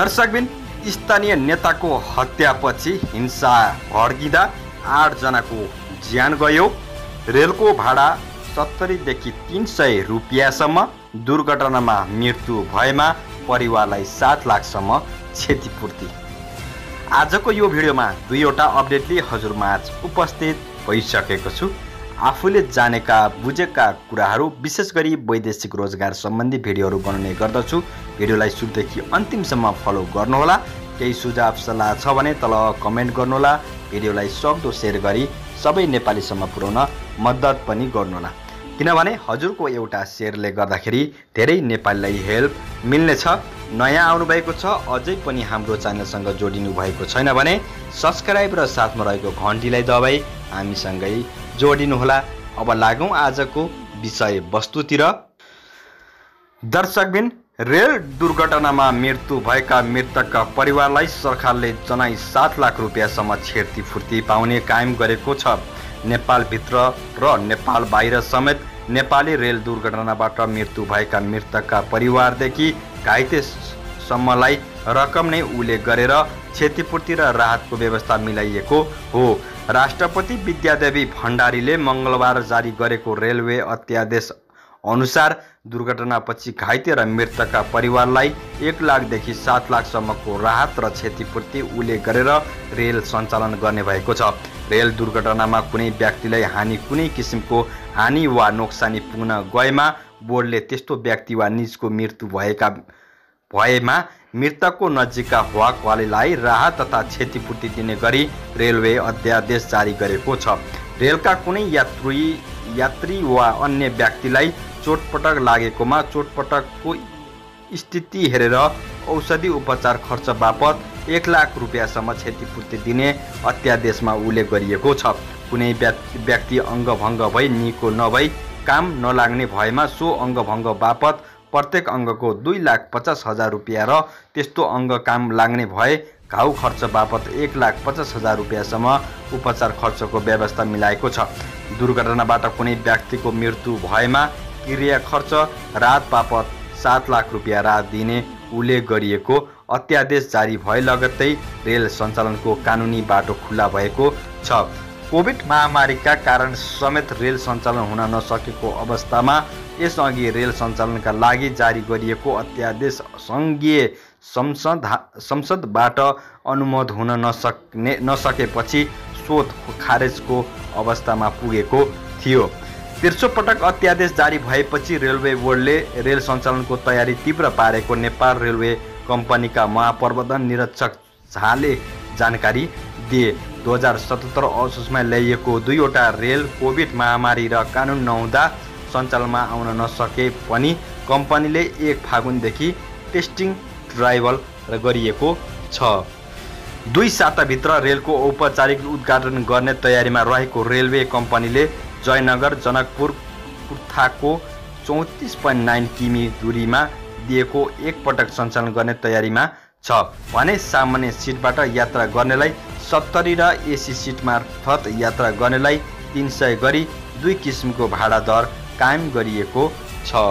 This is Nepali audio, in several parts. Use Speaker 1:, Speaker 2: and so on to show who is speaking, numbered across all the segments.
Speaker 1: दर्शकबिन, स्थानीय नेताको हत्यापछि हिंसा भड्किँदा 8 जनाको ज्यान गयो। रेलको भाडा 70 देखि 300 रुपियाँसम्म, दुर्घटनामा मृत्यु भएमा परिवारलाई 7 लाखसम्म क्षतिपूर्ति। आजको यो भिडियोमा दुईवटा अपडेटले हजुरमाझ उपस्थित भइसकेको छु। आफूले जानेका बुझेका कुराहरू, विशेष गरी वैदेशिक रोजगार सम्बन्धी भिडियोहरू बनाउने गर्दछु। भिडियोलाई सुरुदेखि अन्तिमसम्म फलो गर्नुहोला। केही सुझाव सल्लाह छ भने तल कमेन्ट गर्नुहोला। भिडियोलाई सक्दो सेयर गरी सबै नेपालीसम्म पुर्याउन मद्दत पनि गर्नुहोला, किनभने हजुरको एउटा सेयरले गर्दाखेरि धेरै नेपालीलाई हेल्प मिल्नेछ। नयाँ आउनुभएको छ, अझै पनि हाम्रो च्यानलसँग जोडिनु भएको छैन भने सब्सक्राइब र साथमा रहेको घन्टीलाई दबाई हामीसँगै जोडिनुहोला। अब लागौँ आजको विषय वस्तुतिर। दर्शकबिन, रेल दुर्घटनामा मृत्यु भएका मृतकका परिवारलाई सरकारले जनाई 7 लाख रुपियाँसम्म क्षतिपूर्ति पाउने कायम गरेको छ। नेपालभित्र र नेपाल बाहिर समेत नेपाली रेल दुर्घटनाबाट मृत्यु भएका मृतकका परिवारदेखि घाइतेसम्मलाई रकम नै उल्लेख गरेर क्षतिपूर्ति र राहतको व्यवस्था मिलाइएको हो। राष्ट्रपति विद्यादेवी भण्डारीले मङ्गलबार जारी गरेको रेलवे अध्यादेश अनुसार दुर्घटनापछि घाइते र मृतकका परिवारलाई 1 लाखदेखि 7 लाखसम्मको राहत र क्षतिपूर्ति उल्लेख गरेर रेल सञ्चालन गर्ने भएको छ। रेल दुर्घटनामा कुनै व्यक्तिलाई कुनै किसिमको हानि वा नोक्सानी पुग्न गएमा बोर्डले त्यस्तो व्यक्ति वा निजको मृत्यु भएमा मृतकको नजिकका हकवालीलाई राहत तथा क्षतिपूर्ति दिने गरी रेलवे अध्यादेश जारी गरेको छ। रेलका कुनै यात्री वा अन्य व्यक्तिलाई चोटपटक लागेकोमा चोटपटकको स्थिति हेरेर औषधि उपचार खर्च बापत 1 लाख रुपियाँसम्म क्षतिपूर्ति दिने अध्यादेशमा उल्लेख गरिएको छ। कुनै व्यक्ति अङ्गभङ्ग भई निको नभई काम नलाग्ने भएमा सो अङ्गभङ्ग बापत प्रत्येक अङ्गको 2,50,000 रुपियाँ र त्यस्तो अङ्ग काम लाग्ने भए घाउ खर्च बापत 1,50,000 रुपियाँसम्म उपचार खर्चको व्यवस्था मिलाएको छ। दुर्घटनाबाट कुनै व्यक्तिको मृत्यु भएमा क्रिया खर्च राहत बापत 7 लाख रुपियाँ राहत दिने उल्लेख गरिएको अध्यादेश जारी भए लगत्तै रेल सञ्चालनको कानुनी बाटो खुला भएको छ। कोभिड महामारीका कारण समेत रेल सञ्चालन हुन नसकेको अवस्थामा यसअघि रेल सञ्चालनका लागि जारी गरिएको अध्यादेश सङ्घीय संसदबाट अनुमोदन हुन नसकेपछि सोध खारेजको अवस्थामा पुगेको थियो। तेस्रो पटक अध्यादेश जारी भएपछि रेलवे बोर्डले रेल सञ्चालनको तयारी तीव्र पारेको नेपाल रेलवे कम्पनीका महाप्रबन्धन निरीक्षक झाले जानकारी दिए। 2077 असोजमा ल्याइएको 2वटा रेल कोभिड महामारी र कानुन नहुँदा सञ्चालनमा आउन नसके पनि कम्पनीले 1 फागुनदेखि टेस्टिङ ट्रायल गरिएको छ। 2 साताभित्र रेलको औपचारिक उद्घाटन गर्ने तयारीमा रहेको रेलवे कम्पनीले जयनगर जनकपुर कुर्थाको 34.9 किमी दूरीमा दिएको एकपटक सञ्चालन गर्ने तयारीमा छ भने सामान्य सिटबाट यात्रा गर्नेलाई 70 र एसी सिट मार्फत यात्रा गर्नेलाई 300 गरी 2 किसिमको भाडा दर कायम गरिएको छ।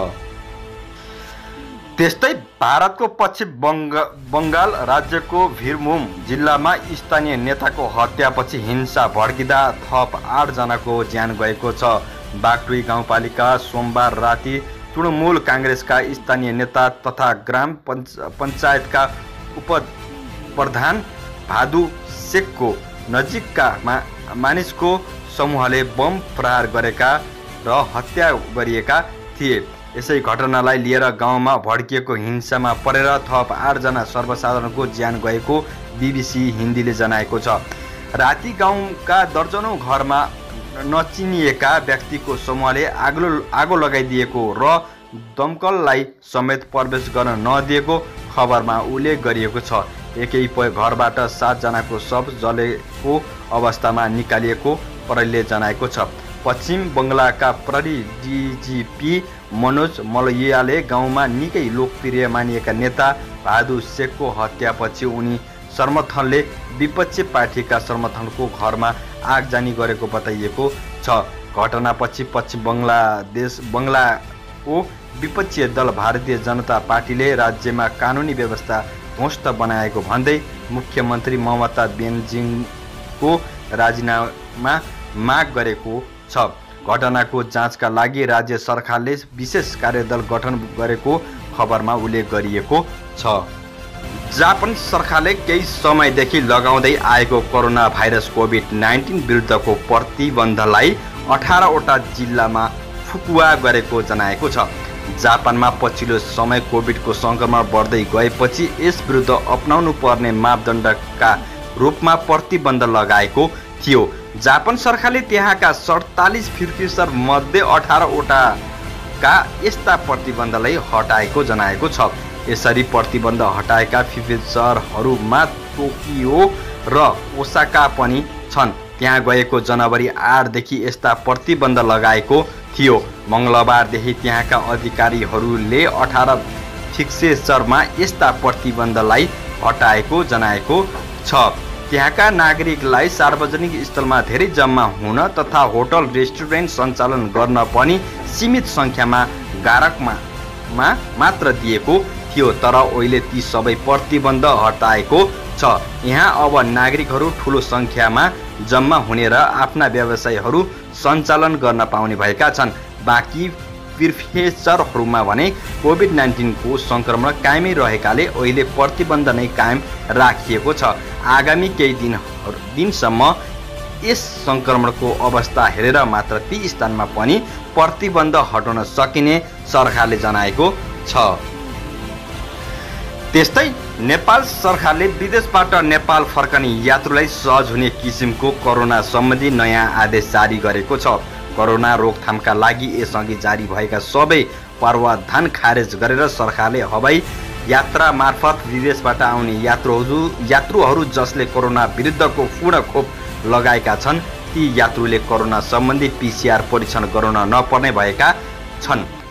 Speaker 1: त्यस्तै भारतको पश्चिम बङ्गाल राज्यको वीरभूम जिल्लामा स्थानीय नेताको हत्यापछि हिंसा भड्किँदा थप 8 जनाको ज्यान गएको छ। बागटुई गाउँपालिका सोमबार राति तृणमूल काङ्ग्रेसका स्थानीय नेता तथा ग्राम पञ्चायतका उपप्रधान भादु शेखको नजिकका मानिसको समूहले बम प्रहार गरेका र हत्या गरिएका थिए। यसै घटनालाई लिएर गाउँमा भड्किएको हिंसामा परेर थप 8 जना सर्वसाधारणको ज्यान गएको बीबीसी हिन्दीले जनाएको छ। राति गाउँका दर्जनौं घरमा नचिनिएका व्यक्तिको समूहले आगो लगाइदिएको र दमकललाई समेत प्रवेश गर्न नदिएको खबरमा उल्लेख गरिएको छ। एकै घरबाट 7 जनाको शव जलेको अवस्थामा निकालिएको प्रहरीले जनाएको छ। पश्चिम बङ्गालका प्रहरी डिजिपी मनोज मलैयाले गाउँमा निकै लोकप्रिय मानिएका नेता भादु शेखको हत्यापछि उनी समर्थनले विपक्षी पार्टीका समर्थनको घरमा आगजनी गरेको बताइएको छ। घटनापछि पश्चिम बङ्गलाको विपक्षी दल भारतीय जनता पार्टीले राज्यमा कानुनी व्यवस्था ध्वस्त बनाएको भन्दै मुख्यमन्त्री ममता बेनर्जीको राजीनामा माग गरेको छ। घटनाको जाँचका लागि राज्य सरकारले विशेष कार्यदल गठन गरेको खबरमा उल्लेख गरिएको छ। जापान सरकारले केही समयदेखि लगाउँदै आएको कोरोना भाइरस कोभिड-19 विरुद्धको प्रतिबन्धलाई 18 वटा जिल्लामा फुकुवा गरेको जनाएको छ। जापानमा पछिल्लो समय कोभिडको सङ्क्रमण बढ्दै गएपछि यस विरुद्ध अपनाउनु पर्ने मापदण्डका रूपमा प्रतिबन्ध लगाएको थियो। जापान सरकारले त्यहाँका 47% मध्ये 18 वटाका यस्ता प्रतिबन्धलाई हटाएको जनाएको छ। यसरी प्रतिबन्ध हटाएका फिफिसरहरूमा टोकियो र ओसाका पनि छन्। त्यहाँ गएको जनवरी 8 देखि यस्ता प्रतिबन्ध लगाएको थियो। मङ्गलबारदेखि त्यहाँका अधिकारीहरूले 18 फिक्सेचरमा यस्ता प्रतिबन्धलाई हटाएको जनाएको छ। त्यहाँका नागरिकलाई सार्वजनिक स्थलमा धेरै जम्मा हुन तथा होटल रेस्टुरेन्ट सञ्चालन गर्न पनि सीमित सङ्ख्यामा गारकमा मात्र दिएको थियो। तर अहिले ती सबै प्रतिबन्ध हटाएको छ। यहाँ अब नागरिकहरू ठुलो सङ्ख्यामा जम्मा हुने र आफ्ना व्यवसायहरू सञ्चालन गर्न पाउने भएका छन्। बाँकी प्रिफेक्चरहरूमा भने कोभिड-19 को सङ्क्रमण कायमै रहेकाले अहिले प्रतिबन्ध नै कायम राखिएको छ। आगामी केही दिनसम्म यस सङ्क्रमणको अवस्था हेरेर मात्र ती स्थानमा पनि प्रतिबन्ध हटाउन सकिने सरकारले जनाएको छ। त्यस्तै नेपाल सरकारले विदेशबाट नेपाल फर्कने यात्रुलाई सहज हुने किसिमको कोरोना सम्बन्धी नयाँ आदेश जारी गरेको छ। कोरोना रोकथामका लागि यसअघि जारी भएका सबै प्रावधान खारेज गरेर सरकारले हवाई यात्रा मार्फत विदेशबाट आउने यात्रुहरू जसले कोरोना विरुद्धको पूर्ण खोप लगाएका छन् ती यात्रुले कोरोना सम्बन्धी PCR परीक्षण गराउन नपर्ने भएका छन्।